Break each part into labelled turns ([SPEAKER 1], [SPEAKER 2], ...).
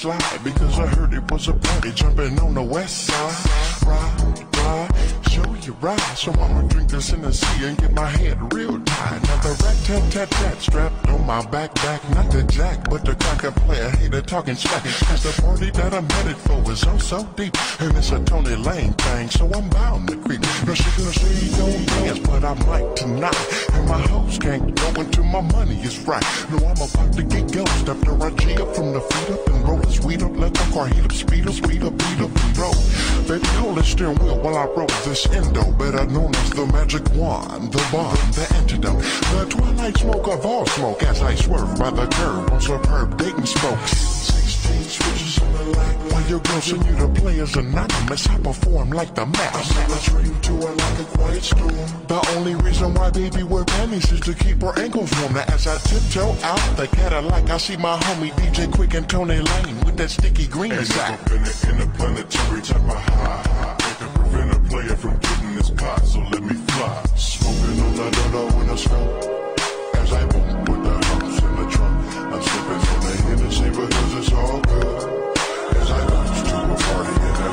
[SPEAKER 1] slide because I heard it was a party jumping on the west side. Ride, show you ride. So I'ma drink this in the sea and get my head real tight. Now the rat-tat-tat-tat strapped on my back, not the jack, but the cracker player hater talking smack. Cause the party that I'm headed for is oh so deep, and it's a Tony Lane thing, so I'm bound to creep. Now she gonna say don't dance, but I might tonight, and my hoes can't go until my money is right. No, I'm about to get ghost after I G up from the feet up and roll the sweet up, let the car heat up, speed up, beat up and roll. Baby, hold the steering wheel while I roll this endo, better known as the magic wand, the bomb, the antidote, the twilight smoke of all smoke as I swerve by the curb on superb dating spokes. 16 switches in the light. While your girl send you the players anonymous, I perform like the match. I sing a dream to her like a quiet storm. The only reason why baby wear panties is to keep her ankles warm. Now as I tiptoe out the Cadillac, I see my homie DJ Quick and Tony Lane with that sticky green sack.
[SPEAKER 2] Up in the interplanetary type of high. It can prevent a player from getting his pot, so let me fly. Smoking on the dodo in a skunk. As I boom with the humps in the trunk, I'm sipping on the Hennessy because it's all good. As I bounce to a party in the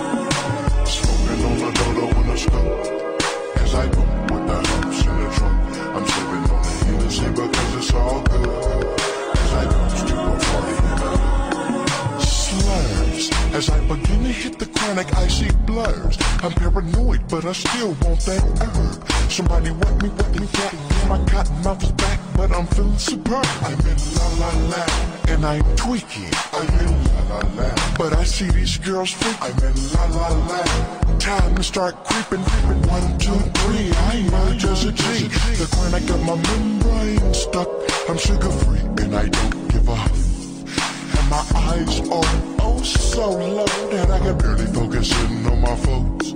[SPEAKER 2] hood, smoking on the dodo in a skunk. As I boom with the humps in the trunk, I'm sipping on the Hennessy because it's all good. As I bounce to a party in the hood. Slurs. As I begin to hit the chronic, I see blurs. I'm paranoid, but I still want that herb. Somebody wet me, cat. My cotton mouth is back, but I'm feeling superb. I'm in la la la, and I'm tweaking. I'm in la la la, but I see these girls freak. I'm in la la la. Time to start creeping. 1, 2, 3. I know just a G. The chronic got my membrane stuck. I'm sugar free, and I don't give a huff. And my eyes are oh so low that I can barely focus in on my folks.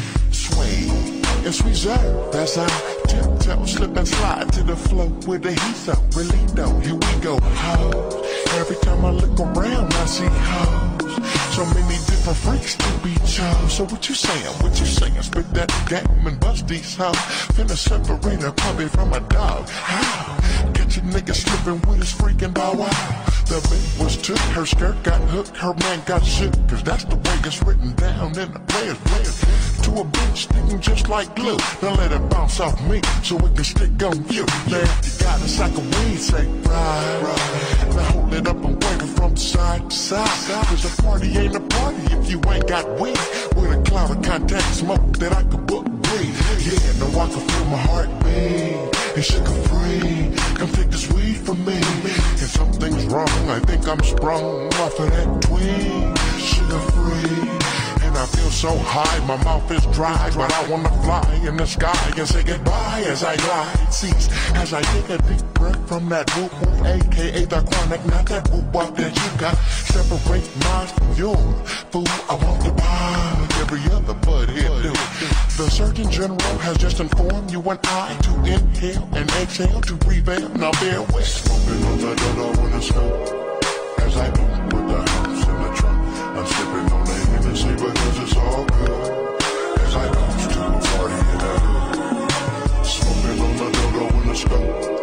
[SPEAKER 2] Sway and reserve as I tiptoe, slip and slide to the flow with the heat so really though. Here we go, hoes. Every time I look around, I see hoes. So many different freaks to be chose. So what you saying? What you saying? Spit that game and bust these hoes. Finna separate a puppy from a dog. How? Catch a nigga slipping with his freaking bow wow. The bait was took, her skirt got hooked, her man got shook, cause that's the way it's written down in the players. To a bitch sticking just like glue. Now let it bounce off me so it can stick on you. Now if you got a sack of weed, say right. Now hold it up and wave it from side to side. Cause a party ain't a party if you ain't got weed. With a cloud of contact smoke that I could book breathe. Yeah, now I can feel my heartbeat. It's sugar free. Come take this weed from me. And something's wrong, I think I'm sprung off of that tweed. Sugar free. And I feel so high, my mouth is dry, but I wanna fly in the sky and say goodbye as I glide. Cease as I take a deep breath from that whoop whoop, aka the chronic, not that whoop wop that you got. Separate mine from yours, fool. I want to buy every other bud here do. The Surgeon General has just informed you and I to inhale and exhale to prevail. Now bear with. Smoking on the dodo in the smoke as I boom with the humps in the trunk. I'm sipping on the Hennessy because it's all good. As I bounce to a party in the hood, smoking on the dodo in the skunk.